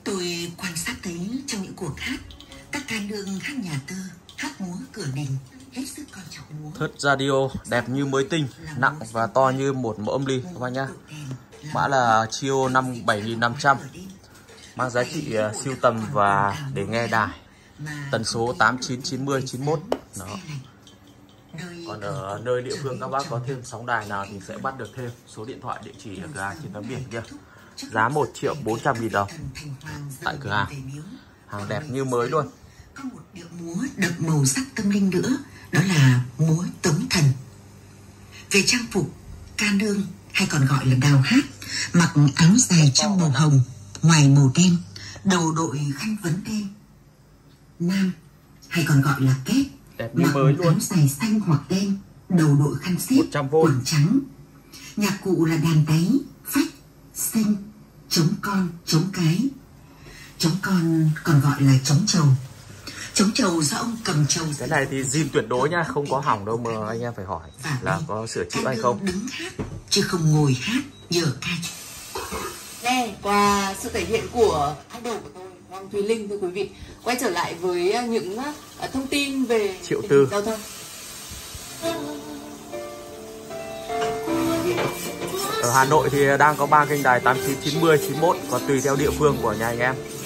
Tôi quan sát thấy trong những cuộc hát, các ca nương hát nhà tơ, hát múa cửa đình hết sức coi trọng múa. Thớt radio đẹp như mới tinh, nặng và to như một mẫu âm ly các bạn nhé. Mã là Chio 7500, mang giá trị siêu tầm và để nghe đài. Tần số 8990 91. Đó. Còn ở nơi địa phương các bác có thêm sóng đài nào thì sẽ bắt được thêm số điện thoại, địa chỉ ở cửa hàng trên tấm biển kia. Giá 1.400.000 đồng tại cửa hàng. Hàng đẹp như mới luôn. Có một điệu múa đậm màu sắc tâm linh nữa, đó là múa tống thần. Về trang phục, ca nương hay còn gọi là đào hát mặc áo dài trong màu hồng, ngoài màu đen, đầu đội khăn vấn đen. Nam hay còn gọi là kép, đẹp như mặc mới luôn. áo dài xanh hoặc đen, đầu đội khăn xếp, 100V. quần trắng. Nhạc cụ là đàn đáy, phách, seng, trống con, trống cái. Trống con còn gọi là trống trầu. Trống trầu do ông cầm trầu. Cái này thì zin tuyệt đối nha, không có hỏng đâu mà anh em phải hỏi là có sửa chữa hay không. Đứng hát chứ không ngồi hát giờ ca. Nè, qua sự thể hiện của idol của tôi, Hoàng Thùy Linh, thưa quý vị, quay trở lại với những thông tin về Triệu Tư. giao thông. Ở Hà Nội thì đang có 3 kênh đài 89, 90, 91, còn tùy theo địa phương của nhà anh em.